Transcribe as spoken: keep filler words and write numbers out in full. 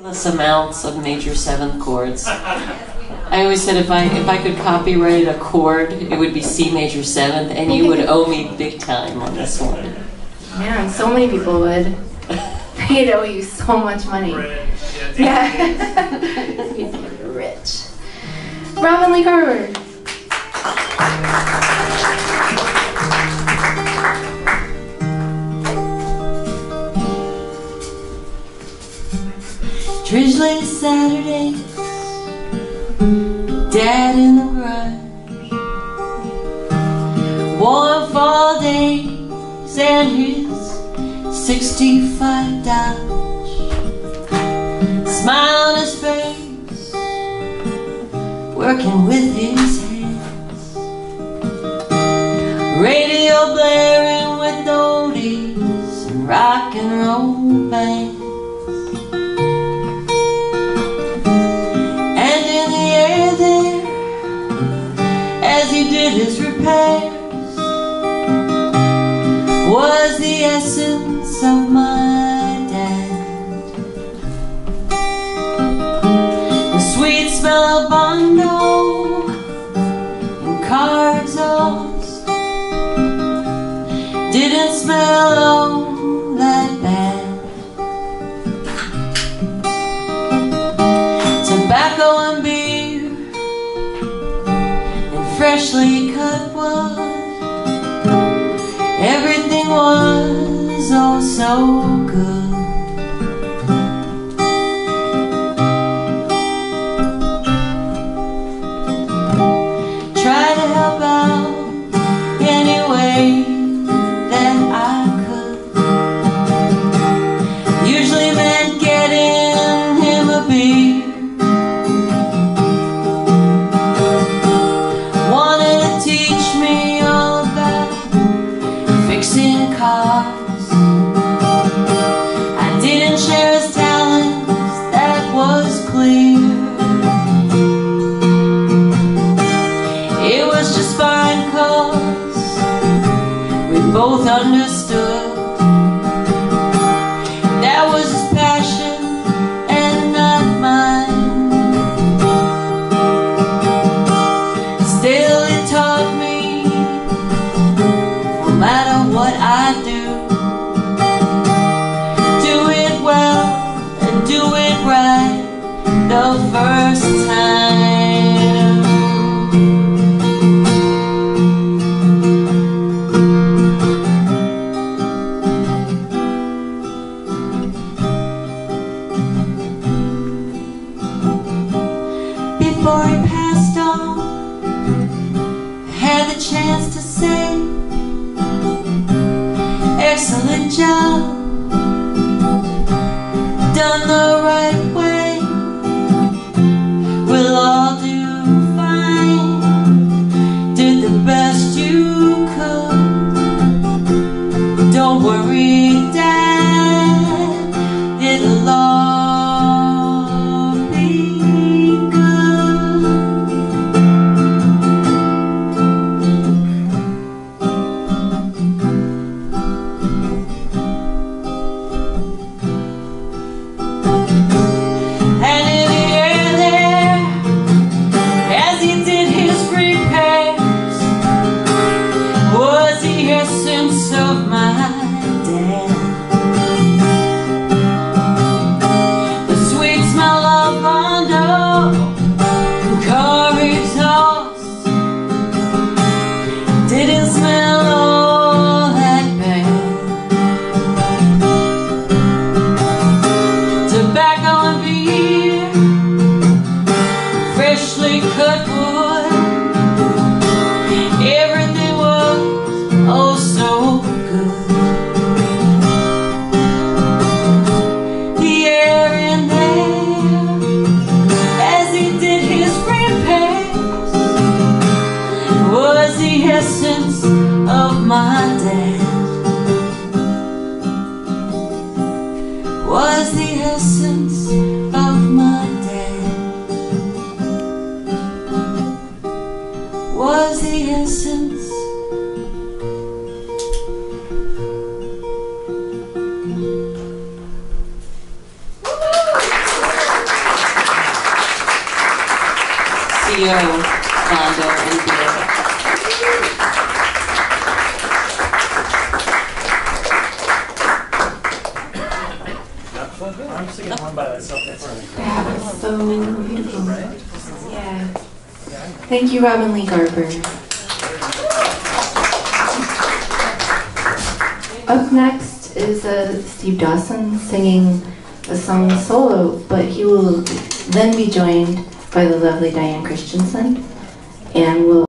Ridiculous amounts of major seventh chords. I always said if I if I could copyright a chord, it would be C major seventh, and you would owe me big time on this one. Man, so many people would. They'd owe you so much money. Yeah. You'd be rich. Robinlee Garber. Drizzly Saturdays, Dad in the garage, warm fall days and his sixty-five Dodge, smile on his face, working with his hands, radio blaring with oldies and rock and roll bands. He did his repairs was the essence of my dad. The sweet smell of Bondo and car exhaust didn't smell all that bad. Tobacco and beer, freshly cut wood, everything was oh so good. Try to help out any way that I could, usually meant getting him a beer. I didn't share his talents, that was clear. It was just fine cause we both understood that was his passion and not mine. Still it taught me, no matter what I do, do it right the first time. Before he passed on, I had the chance to say, excellent job, done the right way, we'll all do fine, did the best you could, don't worry Dad, it'll all be good. C O, Bondo, and Bill. I'm singing one by myself. That was so beautiful. Yeah. Thank you, Robinlee Garber. Up next is uh, Steve Dawson singing a song solo, but he will then be joined by the lovely Diane Christensen, and will